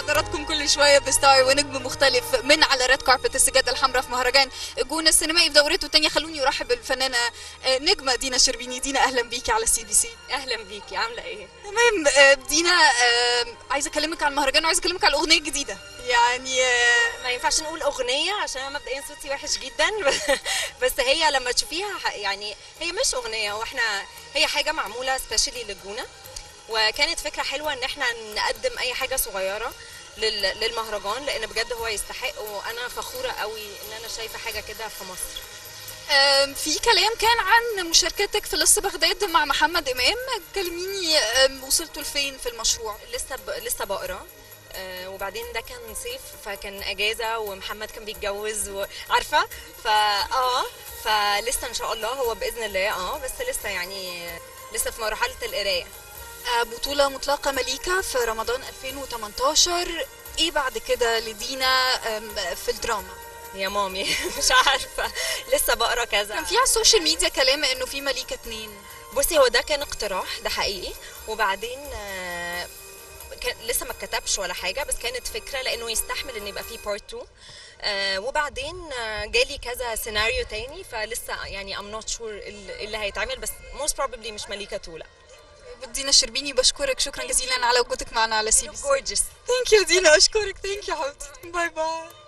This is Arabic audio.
حضراتكم كل شويه بستار ونجم مختلف من على ريد كاربت السجاده الحمراء في مهرجان الجونه السينمائي في دورته الثانيه. خلوني ارحب بالفنانه نجمه دينا الشربيني. دينا اهلا بيكي على CBC. اهلا بيكي، عامله ايه؟ تمام. دينا، عايزه اكلمك عن المهرجان وعايزه اكلمك عن الاغنيه الجديده. يعني ما ينفعش نقول اغنيه عشان انا مبدئيا صوتي وحش جدا بس هي لما تشوفيها يعني هي مش اغنيه، واحنا هي حاجه معموله سبيشالي للجونه، وكانت فكره حلوه ان احنا نقدم اي حاجه صغيره للمهرجان، لان بجد هو يستحق، وانا فخوره قوي ان انا شايفه حاجه كده في مصر. في كلام كان عن مشاركتك في لص بغداد مع محمد امام. كلميني، وصلتوا لفين في المشروع؟ لسه بقرا. وبعدين ده كان صيف فكان اجازه، ومحمد كان بيتجوز وعارفه فلسه ان شاء الله هو باذن الله، بس لسه يعني لسه في مرحله القرايه. بطولة مطلقة مليكة في رمضان 2018. ايه بعد كده لدينا في الدراما؟ يا مامي مش عارفه، لسه بقرا كذا. كان في على السوشيال ميديا كلام انه في مليكة 2. بصي، هو ده كان اقتراح، ده حقيقي، وبعدين كان لسه ما اتكتبش ولا حاجه، بس كانت فكره لانه يستحمل ان يبقى فيه بارت 2. وبعدين جالي كذا سيناريو تاني، فلسه يعني I'm not sure اللي هيتعمل، بس most probably مش مليكة 2. لا. دينا الشربيني بشكرك شكرا جزيلا على وجودك معنا على CBC. Gorgeous. ثانك يو دينا، اشكرك. ثانك يو حبيبتي. باي باي.